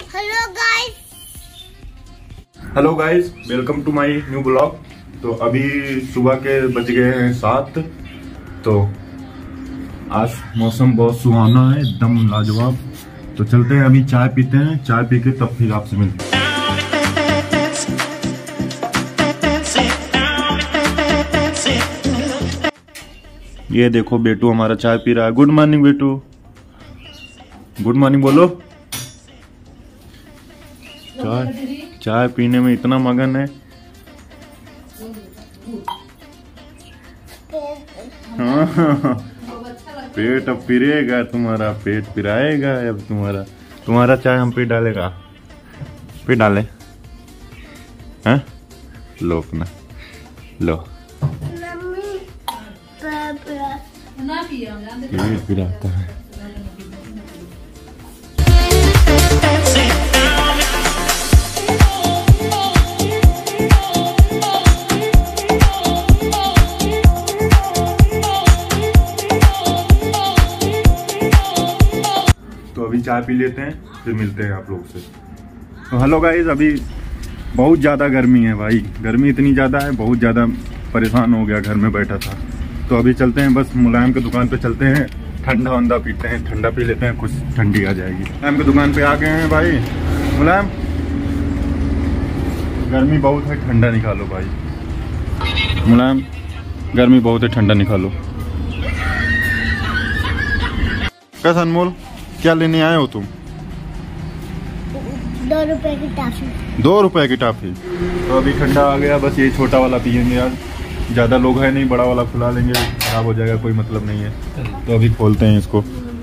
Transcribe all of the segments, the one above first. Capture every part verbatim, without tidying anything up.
Hello guys hello guys welcome to my new blog. तो अभी सुबह के बज गए हैं सात। तो आज मौसम बहुत सुहाना है, एकदम लाजवाब। तो चलते हैं, अभी चाय पीते हैं, चाय पी के तब फिर आपसे मिलते हैं। ये देखो बेटू हमारा चाय पी रहा है। गुड मॉर्निंग बेटू, गुड मॉर्निंग बोलो। चाय चाय पीने में इतना मगन है। हाँ, पेट अब पिरेगा तुम्हारा, पेट पिराएगा अब तुम्हारा। तुम्हारा चाय हम पे डालेगा, पे डाले हैं? लो अपना लो, पेट पिराता है। तो अभी चाय पी लेते हैं, फिर मिलते हैं आप लोग से। तो हेलो गाइस, अभी बहुत ज़्यादा गर्मी है भाई, गर्मी इतनी ज़्यादा है, बहुत ज़्यादा परेशान हो गया, घर में बैठा था। तो अभी चलते हैं, बस मुलायम की दुकान पे चलते हैं, ठंडा वंडा पीते हैं, ठंडा पी लेते हैं, कुछ ठंडी आ जाएगी। मुलायम की दुकान पे आ गए हैं भाई। मुलायम, गर्मी बहुत है, ठंडा निकालो भाई। मुलायम, गर्मी बहुत है, ठंडा निकालो। कैसा अनमोल, क्या लेने आए हो तुम? दो रुपए की टॉफी। दो रुपए की टॉफी। तो अभी ठंडा आ गया, बस ये छोटा वाला पियेंगे यार, ज़्यादा लोग है नहीं, बड़ा वाला खुला लेंगे, खराब हो जाएगा, कोई मतलब नहीं है। तो अभी खोलते हैं इसको।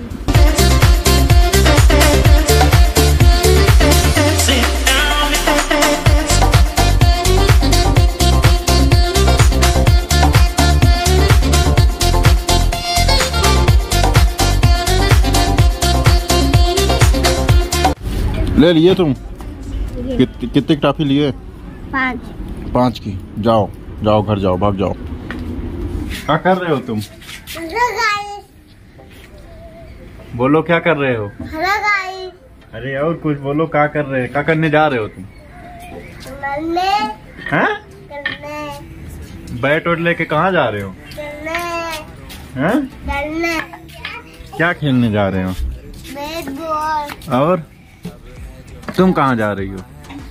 ले लिए तुम? कित, कितने की टॉफी लिए? पाँच। पाँच की। जाओ जाओ घर जाओ, भाग जाओ। क्या कर रहे हो तुम? Hello guys. बोलो क्या कर रहे हो? Hello guys. अरे और कुछ बोलो, क्या कर रहे हैं, क्या करने जा रहे हो तुम? मल्ले हैं? करने। बैट वैट लेके कहाँ जा रहे हो? करने। हैं? करने। क्या खेलने जा रहे हो? Bat ball. और तुम कहाँ जा रही हो?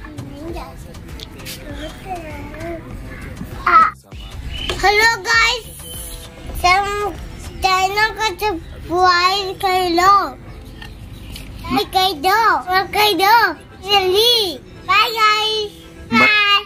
हेलो गाइस, तुम चैनल को सब्सक्राइब कर लो, लाइक कर दो, और कर दो जल्दी। Bye guys, bye.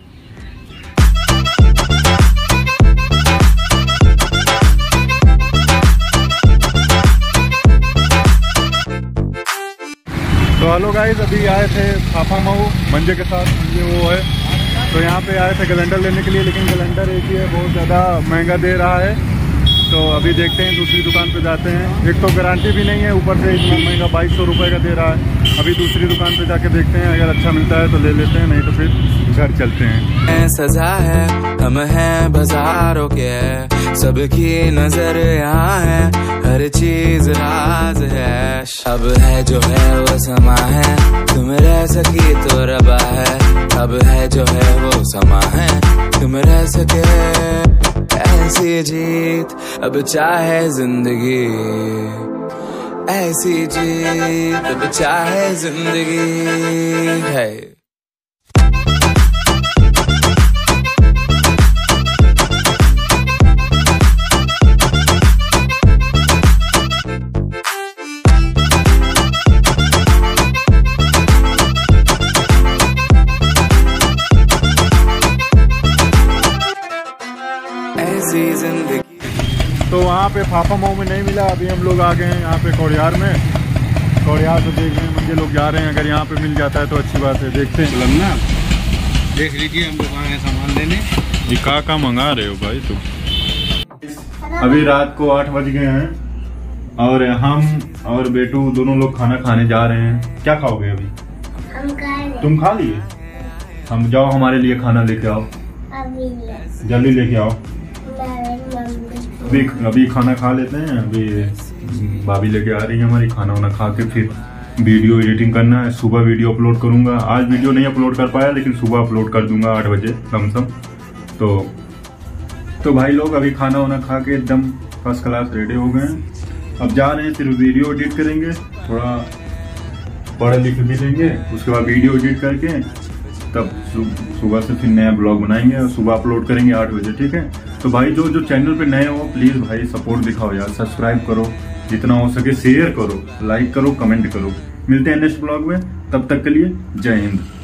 तो हेलो गाइस, अभी आए थे फाफा मऊ मंजे के साथ, ये वो है। तो यहाँ पे आए थे कैलेंडर लेने के लिए, लेकिन कैलेंडर एक ही है, बहुत ज़्यादा महंगा दे रहा है। तो अभी देखते हैं, दूसरी दुकान पे जाते हैं। एक तो गारंटी भी नहीं है, ऊपर से इतना महंगा बाईस सौ रुपये का दे रहा है। अभी दूसरी दुकान पे जाके देखते हैं, अगर अच्छा मिलता है तो ले लेते हैं, नहीं तो फिर घर चलते हैं। सजा है, हम हैं बाजारों के, सबकी नजर यहाँ है, हर चीज राज है। अब है जो है वो समा है, तुम रह सकी तो रबा है। अब है जो है वो समा है, तुम रह सके, ऐसी जीत अब चाहे जिंदगी, ऐसी जीत अब चाहे जिंदगी है। तो वहाँ पे फाफा मऊ में नहीं मिला, अभी हम लोग आ गए हैं यहाँ पे कोड़ियार में। कोड़ियार तो देख रहे हैं, मुझे लोग जा रहे हैं, अगर यहाँ पे मिल जाता है तो अच्छी बात है। देखते हैं लगना, देख लीजिए, हम लोग आए हैं सामान लेने। ये का का मंगा रहे हो भाई तुम? अभी रात को आठ बज गए हैं और हम और बेटू दोनों लोग खाना खाने जा रहे हैं। क्या खाओगे अभी? हम खाएंगे। तुम खा लिए? हम जाओ हमारे लिए खाना लेके आओ, अभी जल्दी लेके आओ। अभी अभी खाना खा लेते हैं, अभी भाभी लेके आ रही है हमारी, खाना वाना खा के फिर वीडियो एडिटिंग करना है, सुबह वीडियो अपलोड करूंगा। आज वीडियो नहीं अपलोड कर पाया लेकिन सुबह अपलोड कर दूंगा आठ बजे कम से कम। तो तो भाई लोग अभी खाना वाना खा के एकदम फर्स्ट क्लास रेडी हो गए हैं। अब जा रहे हैं, सिर्फ वीडियो एडिट करेंगे, थोड़ा पढ़ लिख भी लेंगे, उसके बाद वीडियो एडिट करके तब सुबह से फिर नया ब्लॉग बनाएंगे और सुबह अपलोड करेंगे आठ बजे, ठीक है। तो भाई जो जो चैनल पे नए हो प्लीज भाई सपोर्ट दिखाओ यार, सब्सक्राइब करो, जितना हो सके शेयर करो, लाइक करो, कमेंट करो। मिलते हैं नेक्स्ट ब्लॉग में, तब तक के लिए जय हिंद।